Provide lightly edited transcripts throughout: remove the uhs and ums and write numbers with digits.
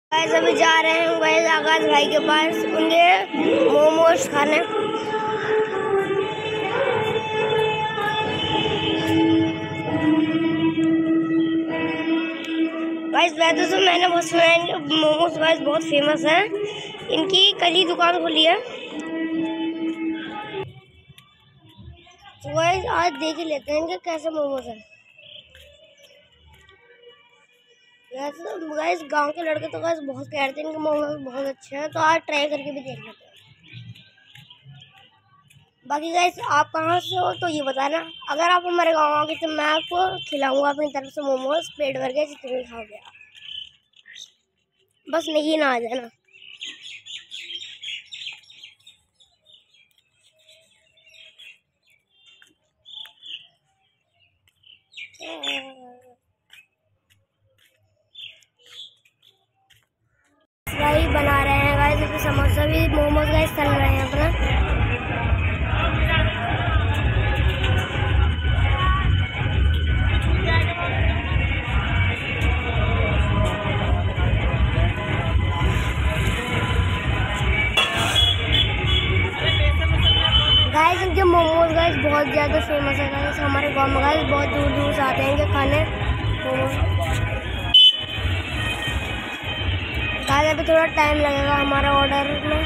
Guys अभी जा रहे हैं गाइस आकाश भाई के पास उनके मोमोज खाने। गाइस वैसे तो मैंने बहुत सुना है इनके मोमोज गाइस बहुत फेमस है। इनकी कल ही दुकान खुली है तो गाइस आज देख ही लेते हैं इनके कैसे मोमोज है। गाइस गांव के लड़के तो गाइस बहुत कहते हैं इनके मोमोज बहुत अच्छे हैं, तो आज ट्राई करके भी देख लेते हैं। बाकी गाइस आप कहाँ से हो तो ये बताना। अगर आप हमारे गाँव आओगे तो मैं आपको खिलाऊंगा अपनी तरफ से मोमोज पेट भर के जितने खाओगे आप, बस नहीं ना आ जाना। भाई बना रहे हैं गाइस अभी समोसा भी मोमोज गाइस तल रहे हैं अपना। गाइस इनके मोमोज गाइस बहुत ज़्यादा फेमस है गाइस हमारे गांव में। गाइस बहुत दूर दूर से आते हैं इनके खाने मोमोज। गाइस अभी थोड़ा टाइम लगेगा हमारा ऑर्डर में।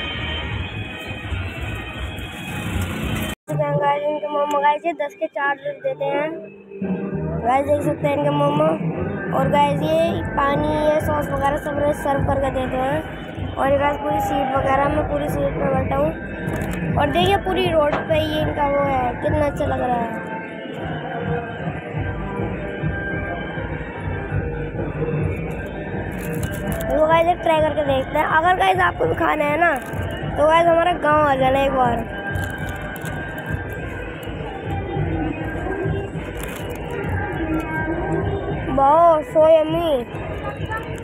गाइस इनके मोमो गाइस 10 के 4 देते हैं। गाइस देख सकते हैं इनके मोमो। और गाइस ये पानी या सॉस वगैरह सब सर्व करके देते हैं। और गाइस पूरी सीट वगैरह मैं पूरी सीट पे बैठा हूँ और देखिए पूरी रोड पे ये इनका वो है, कितना अच्छा लग रहा है। तो गाइस एक ट्राई करके देखते हैं। अगर गाइस आपको भी खाना है ना तो गाइस हमारे गांव आ जाना एक बार। Wow so yummy.